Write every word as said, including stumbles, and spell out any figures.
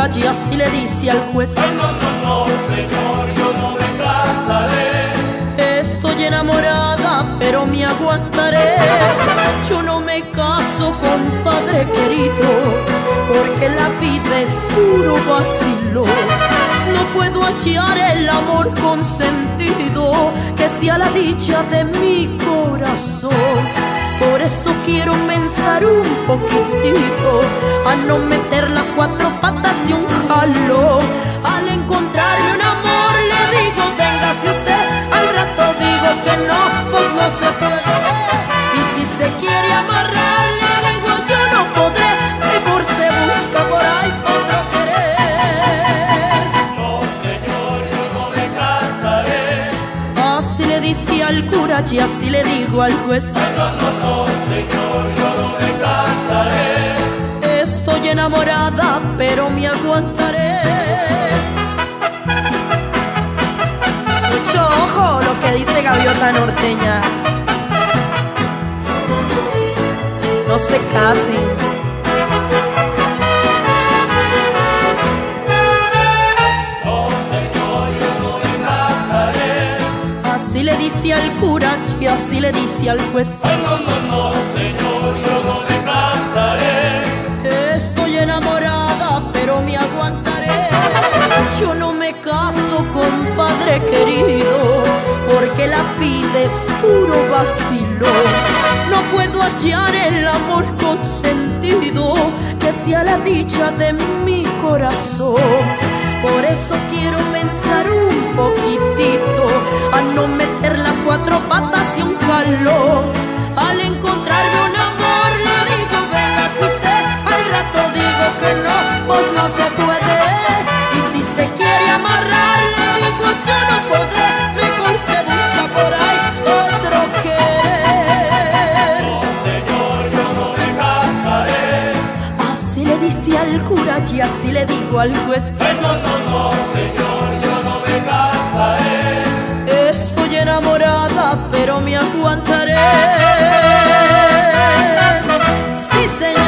y así le dice al juez: no, no, no, no, señor, yo no me casaré. Estoy enamorada, pero me aguantaré. Yo no me caso, compadre querido, porque la vida es puro vacilo. No puedo hallar el amor consentido que sea la dicha de mi corazón. Por eso quiero pensar un poquitito a no meter las cuatro patas de un jalón. Al encontrarme un amor le digo: véngase usted. Al rato digo que no, pues no se puede. Y si se quiere amarrar le digo: yo no podré. Mejor se busca por ahí otro querer. No, señor, yo no me casaré. Así le dice al cura y así le digo al juez: No, no, no, señor, yo no me casaré. estoy enamorada, pero me aguantaré. Mucho ojo lo que dice Gaviota Norteña. No se casen. No, señor, yo no me casaré. Así le dice al cura y así le dice al juez: No, no, no, señor, yo no me casaré. estoy enamorada, pero me aguantaré. Yo no me caso, compadre querido, porque la vida es puro vacilo. No puedo hallar el amor consentido que sea la dicha de mi corazón. Por eso quiero pensar un poquitito a no meter las cuatro patas de un jalón. Al encontrarme un amor le digo: véngase usted. Al rato digo que no, pues no se puede. Y si se quiere amarrar le digo: yo no podré. Mejor se busca por ahí otro querer. No, señor, yo no me casaré. Así le dice al cura y así le digo al juez: No, no, no, señor, yo no me casaré. estoy enamorada, pero me aguantaré. Sí, señor.